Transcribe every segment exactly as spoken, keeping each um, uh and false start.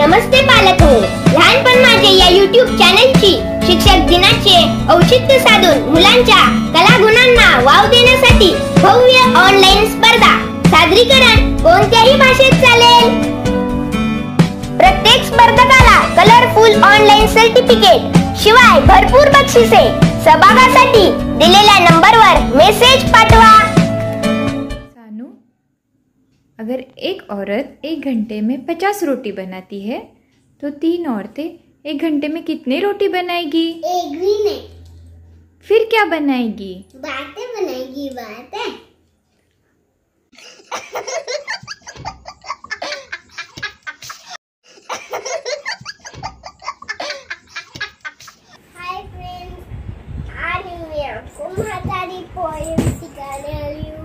नमस्ते पालक हो, लहानपण माझे या यूट्यूब चॅनलची शिक्षक दिनाचे औचित्य साधून मुलांच्या कलागुणांना वाव देण्यासाठी भव्य ऑनलाईन स्पर्धा सादरीकरण कोणत्याही भाषेत चालेल। प्रत्येक स्पर्धकाला कलरफुल ऑनलाईन सर्टिफिकेट शिवाय भरपूर बक्षिसे। सहभागासाठी दिलेल्या नंबरवर मेसेज पाठवा। अगर एक औरत एक घंटे में पचास रोटी बनाती है तो तीन औरतें एक घंटे में कितनी रोटी बनाएगी? एक भी नहीं। फिर क्या बनाएगी? बातें बनाएगी। बातें। हाय फ्रेंड्स, आज मैं आपको म्हातारी पोएम सिखाने वाली हूँ।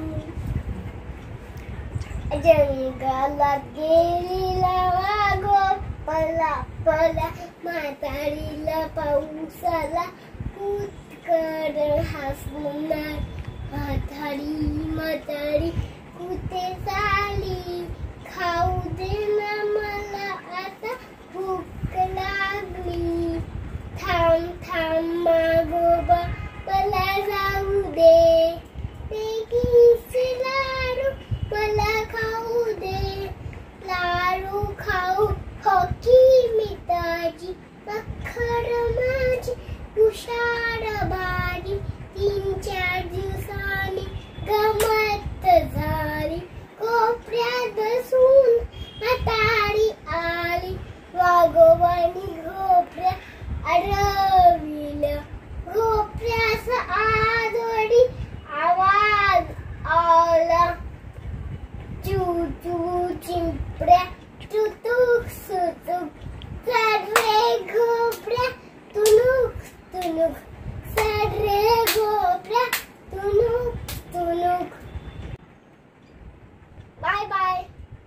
जंगलात गेलेला वाघो पला पला म्हातारीला पाऊस आला कुतकर हसणार म्हातारी म्हातारी कुठे चाली खाऊ दे ना मला आता भूक लागली थांब थांब मागोबा मला जाऊ दे पेकीचे लाडू मला खाऊ दे लाडू खाऊ हॉकी मिठाची अख्खर माझी हुशार भारी तीन चार दिवसांनी गमत झाली कोपऱ्यात बसून म्हातारी आली वाघोबानी घोपऱ्या अडविलं घोपऱ्यास आजोडी आवाज आला चू चू चिंपड्या तुतुक सुतुक सर्रे घोपड्या तुनुक तुनुक सर्रे घोपड्या तुनुक तुनुक। Bye bye.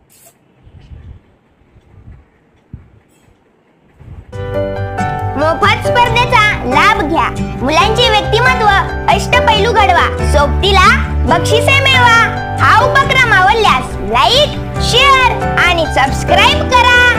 मोफत स्पर्धेचा लाभ घ्या। मुलांचे व्यक्तिमत्व अष्टपैलू घडवा। सोबतीला बक्षिसे मिळवा। हा उपक्रम आवडल्यास लाईक, शेअर आणि सबस्क्राइब करा।